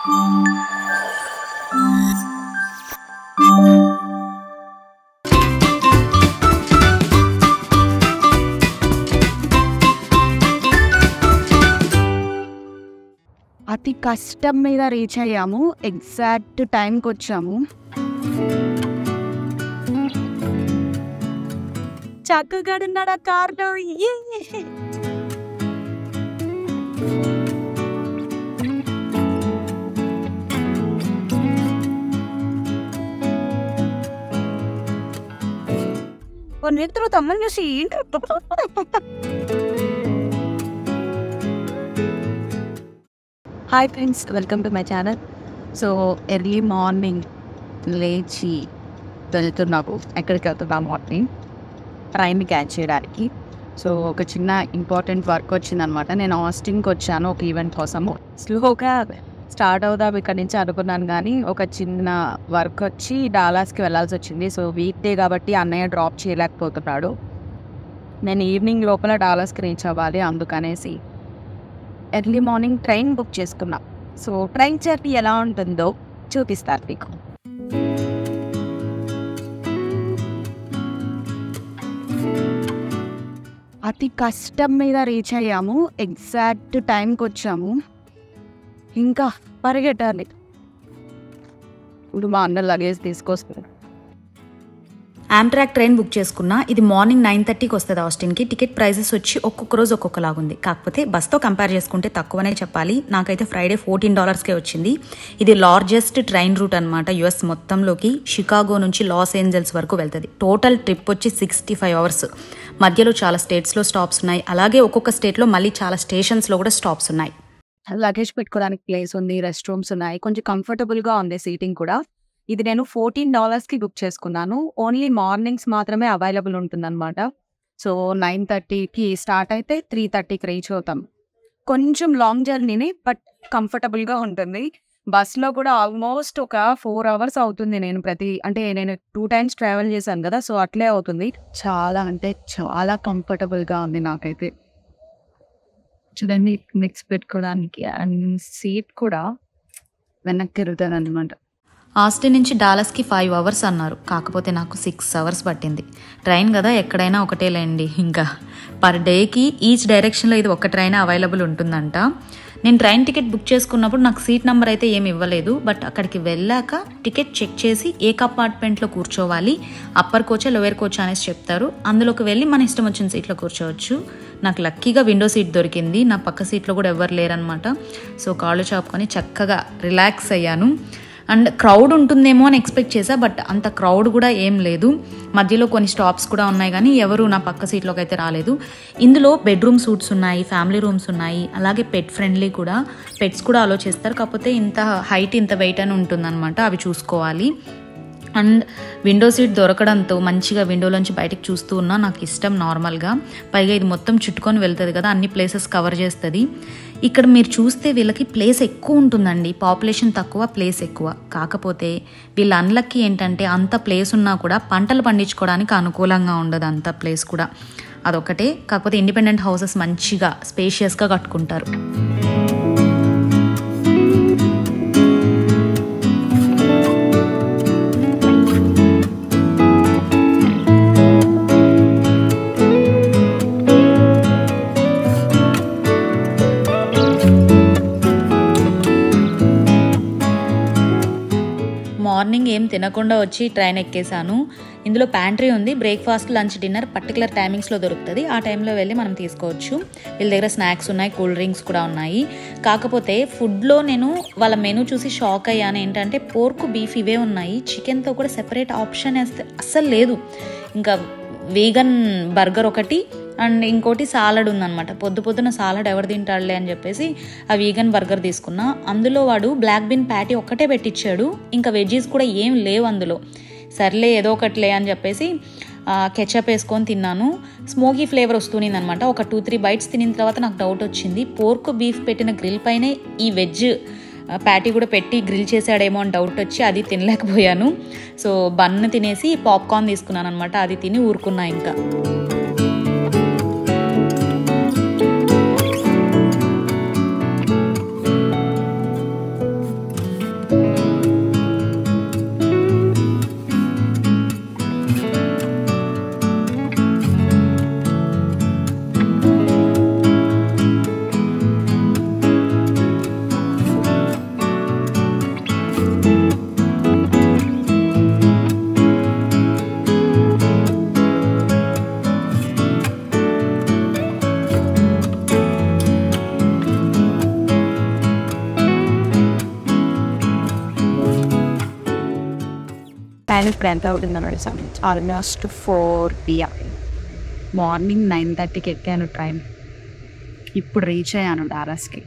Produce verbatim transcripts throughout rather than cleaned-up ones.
అతి కష్టం మీద రీచ్ అయ్యాము. ఎగ్జాక్ట్ టైంకి వచ్చాము. చక్కగా ఉన్నాడు కార్లో. నిద్ర తమ్మని చూసి hi friends, welcome to my channel. So early morning లేచి వెళ్తున్నాము. ఎక్కడికి వెళ్తున్నా మార్నింగ్ ట్రైన్ క్యాచ్ చేయడానికి. సో ఒక చిన్న ఇంపార్టెంట్ వర్క్ వచ్చిందనమాట. నేను ఆస్టిన్కి వచ్చాను ఒక ఈవెంట్ కోసము. స్లోగా స్టార్ట్ అవుదాం ఇక్కడ నుంచి అనుకున్నాను, కానీ ఒక చిన్న వర్క్ వచ్చి డాలాస్కి వెళ్ళాల్సి వచ్చింది. సో వీక్ డే కాబట్టి అన్నయ్య డ్రాప్ చేయలేకపోతున్నాడు. నేను ఈవినింగ్ లోపల డాలాస్కి రీచ్ అవ్వాలి, అందుకనేసి ఎర్లీ మార్నింగ్ ట్రైన్ బుక్ చేసుకున్నాం. సో ట్రైన్ జర్నీ ఎలా ఉంటుందో చూపిస్తారు మీకు. అతి కష్టం మీద రీచ్ అయ్యాము. ఎగ్జాక్ట్ టైంకి వచ్చాము. ఇంకా పరిగెట్టాలి. ఇప్పుడు మా అన్న లగేజ్ తీసుకొస్తారు. ఆమ్ట్రాక్ ట్రైన్ బుక్ చేసుకున్నా. ఇది మార్నింగ్ నైన్ థర్టీకి వస్తుంది ఆస్టిన్కి. టికెట్ ప్రైజెస్ వచ్చి ఒక్కొక్క రోజు ఒక్కొక్కలాగుంది. కాకపోతే బస్తో కంపేర్ చేసుకుంటే తక్కువనే చెప్పాలి. నాకైతే ఫ్రైడే ఫోర్టీన్ డాలర్స్కే వచ్చింది. ఇది లార్జెస్ట్ ట్రైన్ రూట్ అనమాట యుఎస్ మొత్తంలోకి. షికాగో నుంచి లాస్ ఏంజల్స్ వరకు వెళ్తుంది. టోటల్ ట్రిప్ వచ్చి సిక్స్టీ ఫైవ్ అవర్స్. మధ్యలో చాలా స్టేట్స్లో స్టాప్స్ ఉన్నాయి. అలాగే ఒక్కొక్క స్టేట్లో మళ్ళీ చాలా స్టేషన్స్లో కూడా స్టాప్స్ ఉన్నాయి. లగేజ్ పెట్టుకోవడానికి ప్లేస్ ఉంది, రెస్ట్ రూమ్స్ ఉన్నాయి, కొంచెం కంఫర్టబుల్గా ఉంది సీటింగ్ కూడా. ఇది నేను ఫోర్టీన్ డాలర్స్కి బుక్ చేసుకున్నాను. ఓన్లీ మార్నింగ్స్ మాత్రమే అవైలబుల్ ఉంటుందన్నమాట. సో నైన్ థర్టీకి స్టార్ట్ అయితే త్రీ థర్టీకి రీచ్ అవుతాం. కొంచెం లాంగ్ జర్నీని, బట్ కంఫర్టబుల్గా ఉంటుంది. బస్లో కూడా ఆల్మోస్ట్ ఒక ఫోర్ అవర్స్ అవుతుంది. నేను ప్రతి అంటే నేను టూ టైమ్స్ ట్రావెల్ చేశాను కదా, సో అట్లే అవుతుంది. చాలా అంటే చాలా కంఫర్టబుల్గా ఉంది నాకైతే. చూడండి, నెక్స్ట్ పెట్టుకోవడానికి అండ్ సీట్ కూడా వెనక్కి తిరుగుతాను అనమాట. ఆస్టిన్ నుంచి డాలస్కి ఫైవ్ అవర్స్ అన్నారు, కాకపోతే నాకు సిక్స్ అవర్స్ పట్టింది. ట్రైన్ కదా, ఎక్కడైనా ఒకటే లేండి. ఇంకా పర్ డేకి ఈచ్ డైరెక్షన్లో ఇది ఒక ట్రైన్ అవైలబుల్ ఉంటుందంట. నేను ట్రైన్ టికెట్ బుక్ చేసుకున్నప్పుడు నాకు సీట్ నెంబర్ అయితే ఏమి ఇవ్వలేదు. బట్ అక్కడికి వెళ్ళాక టికెట్ చెక్ చేసి ఏ కంపార్ట్మెంట్లో కూర్చోవాలి, అప్పర్ కోచా లోయర్ కోచా అనేసి చెప్తారు. అందులోకి వెళ్ళి మన ఇష్టం వచ్చిన సీట్లో కూర్చోవచ్చు. నాకు లక్కీగా విండో సీట్ దొరికింది. నా పక్క సీట్లో కూడా ఎవరు లేరనమాట. సో కాళ్ళు చాపుకొని చక్కగా రిలాక్స్ అయ్యాను. అండ్ క్రౌడ్ ఉంటుందేమో అని ఎక్స్పెక్ట్ చేశా, బట్ అంత క్రౌడ్ కూడా ఏం లేదు. మధ్యలో కొన్ని స్టాప్స్ కూడా ఉన్నాయి, కానీ ఎవరు నా పక్క సీట్లోకి అయితే రాలేదు. ఇందులో బెడ్రూమ్ సూట్స్ ఉన్నాయి, ఫ్యామిలీ రూమ్స్ ఉన్నాయి, అలాగే పెట్ ఫ్రెండ్లీ కూడా. పెట్స్ కూడా అలో చేస్తారు, కాకపోతే ఇంత హైట్ ఇంత వెయిట్ అని ఉంటుందన్నమాట. అవి చూసుకోవాలి. అండ్ విండో సీట్ దొరకడంతో మంచిగా విండోలోంచి బయటకు చూస్తూ ఉన్నా. నాకు ఇష్టం నార్మల్గా. పైగా ఇది మొత్తం చుట్టుకొని వెళ్తుంది కదా, అన్ని ప్లేసెస్ కవర్ చేస్తుంది. ఇక్కడ మీరు చూస్తే వీళ్ళకి ప్లేస్ ఎక్కువ ఉంటుందండి. పాపులేషన్ తక్కువ, ప్లేస్ ఎక్కువ. కాకపోతే వీళ్ళ అన్లక్కీ ఏంటంటే అంత ప్లేస్ ఉన్నా కూడా పంటలు పండించుకోవడానికి అనుకూలంగా ఉండదు అంత ప్లేస్ కూడా. అదొకటే. కాకపోతే ఇండిపెండెంట్ హౌసెస్ మంచిగా స్పేషియస్గా కట్టుకుంటారు. మార్నింగ్ ఏం తినకుండా వచ్చి ట్రైన్ ఎక్కేసాను. ఇందులో ప్యాంట్రీ ఉంది. బ్రేక్ఫాస్ట్, లంచ్, డిన్నర్ పర్టికులర్ టైమింగ్స్లో దొరుకుతుంది. ఆ టైంలో వెళ్ళి మనం తీసుకోవచ్చు. వీళ్ళ దగ్గర స్నాక్స్ ఉన్నాయి, కూల్ డ్రింక్స్ కూడా ఉన్నాయి. కాకపోతే ఫుడ్లో నేను వాళ్ళ మెనూ చూసి షాక్ అయ్యాను. ఏంటంటే పోర్క్, బీఫ్ ఇవే ఉన్నాయి. చికెన్తో కూడా సెపరేట్ ఆప్షన్ అస్సలు లేదు. ఇంకా వీగన్ బర్గర్ ఒకటి అండ్ ఇంకోటి సాలడ్ ఉందన్నమాట. పొద్దు పొద్దున సాలడ్ ఎవరు తింటాడులే అని చెప్పేసి ఆ వీగన్ బర్గర్ తీసుకున్నా. అందులో వాడు బ్లాక్ బీన్ ప్యాటీ ఒక్కటే పెట్టించాడు, ఇంకా వెజ్జీస్ కూడా ఏం లేవు అందులో. సర్లే ఏదో ఒకటిలే అని చెప్పేసి కెచప్ వేసుకొని తిన్నాను. స్మోకీ ఫ్లేవర్ వస్తుంది అనమాట. ఒక టూ త్రీ బైట్స్ తినిన తర్వాత నాకు డౌట్ వచ్చింది, పోర్క్ బీఫ్ పెట్టిన గ్రిల్ పైనే ఈ వెజ్ ప్యాటీ కూడా పెట్టి గ్రిల్ చేశాడేమో అని డౌట్ వచ్చి అది తినలేకపోయాను. సో బన్ తినేసి పాప్కార్న్ తీసుకున్నాను అనమాట. అది తిని ఊరుకున్నా. ఇంకా టైం ఇప్పుడు ఎంత అవుతుందని almost four PM. Morning nine థర్టీకి ఎక్కాను ట్రైన్. ఇప్పుడు రీచ్ అయ్యాను డాలస్కి.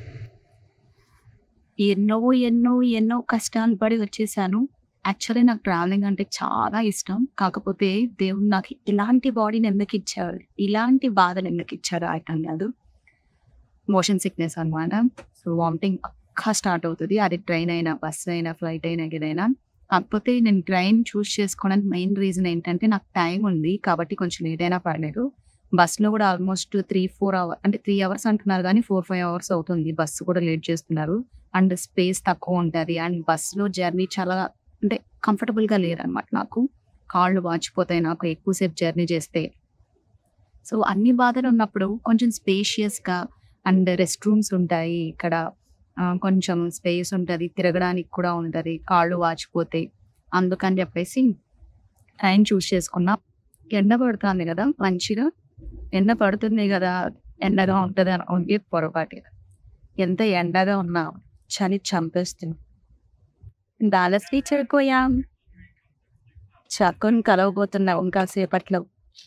ఎన్నో ఎన్నో ఎన్నో కష్టాలు పడి వచ్చేసాను. యాక్చువల్లీ నాకు ట్రావెలింగ్ అంటే చాలా ఇష్టం. కాకపోతే దేవుడు నాకు ఇలాంటి బాడీని ఎందుకు ఇచ్చారు, ఇలాంటి బాధను ఎందుకు ఇచ్చారు అర్థం కాదు. మోషన్ సిక్నెస్ అనమాట. సో వామిటింగ్ పక్కా స్టార్ట్ అవుతుంది. అది ట్రైన్ అయినా, బస్ అయినా, ఫ్లైట్ అయినా, ఏదైనా. కాకపోతే నేను ట్రైన్ చూస్ చేసుకోవడానికి మెయిన్ రీజన్ ఏంటంటే నాకు టైం ఉంది కాబట్టి కొంచెం లేట్ అయినా పర్లేదు. బస్సులో కూడా ఆల్మోస్ట్ త్రీ ఫోర్ అవర్ అంటే త్రీ అవర్స్ అంటున్నారు కానీ ఫోర్ ఫైవ్ అవర్స్ అవుతుంది. బస్సు కూడా లేట్ చేస్తున్నారు. అండ్ స్పేస్ తక్కువ ఉంటుంది. అండ్ బస్సులో జర్నీ చాలా అంటే కంఫర్టబుల్గా లేదనమాట. నాకు కాళ్ళు వాచిపోతాయి నాకు ఎక్కువసేపు జర్నీ చేస్తే. సో అన్ని బాధలు ఉన్నప్పుడు కొంచెం స్పేషియస్గా అండ్ రెస్ట్ రూమ్స్ ఉంటాయి ఇక్కడ. కొంచెం స్పేస్ ఉంటుంది, తిరగడానికి కూడా ఉంటుంది, కాళ్ళు వాచిపోతాయి. అందుకని చెప్పేసి ట్రైన్ చూస్ చేసుకున్నా. ఎండ పడుతుంది కదా, మంచిగా ఎండ పడుతుంది కదా, ఎండగా ఉంటుంది అనుకుంటే పొరపాటు. ఎంత ఎండగా ఉన్నా చలి చంపేస్తుంది. డాలస్కి చేరుకోయాం. చక్కని కలవబోతున్నా ఇంకా సేపట్లో.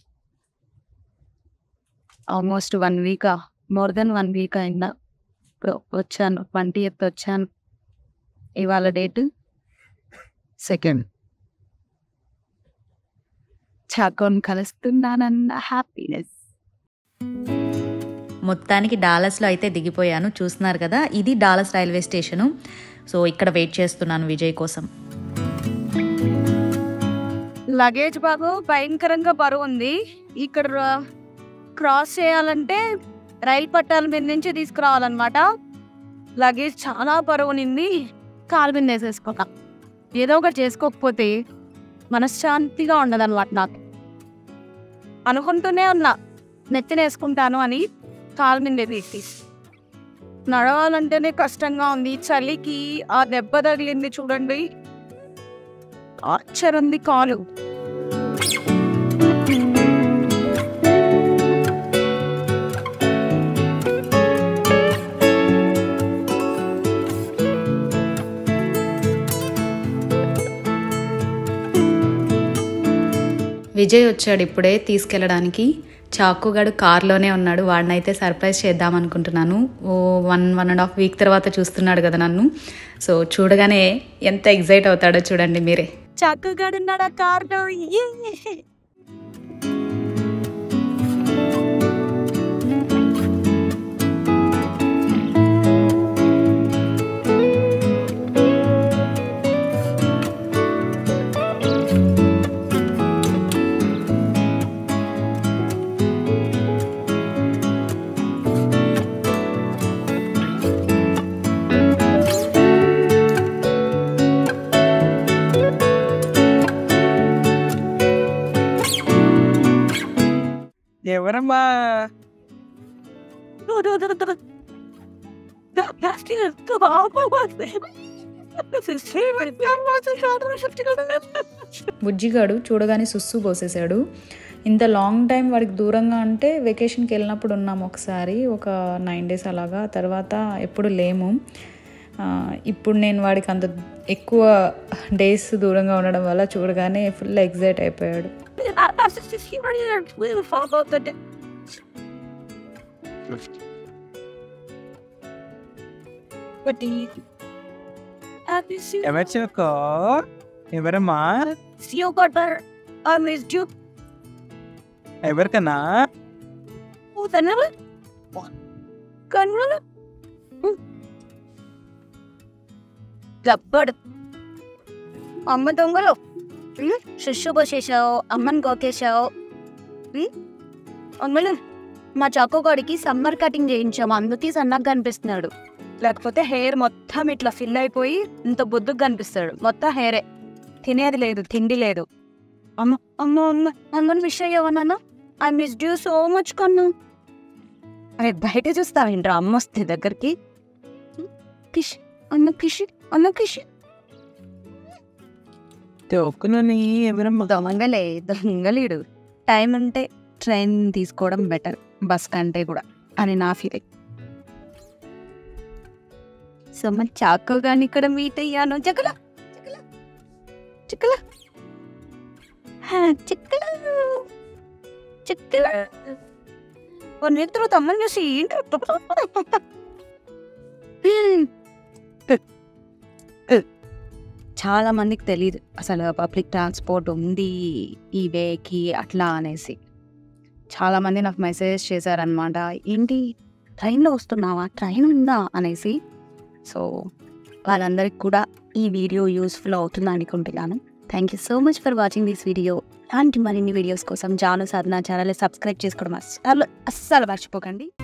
Almost one week more than one week అయిందా వచ్చాను. ట్వంటీ ఎయిత్ వచ్చాను. ఇవాళ డేట్ సెకండ్. చాకోని కలుస్తున్నానన్న హ్యాపీనెస్. మొత్తానికి డాలస్లో అయితే దిగిపోయాను. చూస్తున్నారు కదా, ఇది డాలస్ రైల్వే స్టేషను. సో ఇక్కడ వెయిట్ చేస్తున్నాను విజయ్ కోసం. లగేజ్ బాబు భయంకరంగా బరువు ఉంది. ఇక్కడ క్రాస్ చేయాలంటే రైలు పట్టాల మీద నుంచి తీసుకురావాలన్నమాట. లగేజ్ చాలా బరువునింది. కాలు మీద వేసేసుకున్నా. ఏదో ఒకటి చేసుకోకపోతే మనశ్శాంతిగా ఉండదు అనమాట నాకు. అనుకుంటూనే ఉన్నా నెత్తిన వేసుకుంటాను అని. కాలు మీద తీసి నడవాలంటేనే కష్టంగా ఉంది. చలికి ఆ దెబ్బ తగిలింది చూడండి, టార్చర్ ఉంది కాలు. విజయ్ వచ్చాడు ఇప్పుడే తీసుకెళ్ళడానికి. చాకుగాడు కార్లోనే ఉన్నాడు. వాడినైతే సర్ప్రైజ్ చేద్దాం అనుకుంటున్నాను. ఓ one one and half week తర్వాత చూస్తున్నాడు కదా నన్ను. సో చూడగానే ఎంత ఎగ్జైట్ అవుతాడో చూడండి మీరే. చాకుగాడు ఉన్నాడు కార్లో. ఎవరమ్మా? బుజ్జిగాడు చూడగానే సుస్సు పోసేసాడు. ఇంత లాంగ్ టైం వాడికి దూరంగా అంటే వెకేషన్కి వెళ్ళినప్పుడు ఉన్నాము ఒకసారి, ఒక నైన్ డేస్ అలాగా. తర్వాత ఎప్పుడు లేము. ఇప్పుడు నేను వాడికి అంత ఎక్కువ డేస్ దూరంగా ఉండడం వల్ల చూడగానే ఫుల్ ఎగ్జైట్ అయిపోయాడు. ఎవరమ్మా? ఎవరికన్నా? గబ్బడు అమ్మ దొంగలు శిష్యు పోసేసావు, అమ్మని గోకేసావు. అమ్మలు మా చాకోగాడికి సమ్మర్ కటింగ్ చేయించాము, అందుకే సన్నగా కనిపిస్తున్నాడు. లేకపోతే హెయిర్ మొత్తం ఇట్లా ఫిల్ అయిపోయి ఇంత బొద్దుగా కనిపిస్తాడు. మొత్తం హెయిరే, తినేది లేదు, తిండి లేదు. అమ్మ అమ్మ అమ్మ అమ్మని మిస్ అయ్యావా నాన్న? I miss you so much కన్నా. అరే బయట చూస్తావేంట్రా అమ్మ వస్తే దగ్గరికి? కిష్ అన్న కిష్ అన్న కిష్. తొక్కునని ఎవరమ్మా? దొంగలే దొంగలీడు. టైం ఉంటే ట్రైన్ తీసుకోవడం బెటర్ బస్ కంటే కూడా అని నా ఫీలింగ్. సో మన చాకో గాని ఇక్కడ మీట్ అయ్యాను. చకల చకల చకల చిక్కలు చిక్కలు నిద్ర తమ్మని చూసి చాలా మందికి తెలియదు అసలు పబ్లిక్ ట్రాన్స్పోర్ట్ ఉంది ఈ వేకి అట్లా అనేసి. చాలామంది నాకు మెసేజ్ చేశారనమాట, ఏంటి ట్రైన్లో వస్తున్నావా, ట్రైన్ ఉందా అనేసి. సో వాళ్ళందరికీ కూడా ఈ వీడియో యూస్ఫుల్ అవుతుంది అనుకుంటున్నాను. Thank you so much for watching this video. అలాంటి మరిన్ని వీడియోస్ కోసం జాను సాధన ఛానల్ సబ్స్క్రైబ్ చేసుకోవడం అస్సలు అస్సలు మర్చిపోకండి.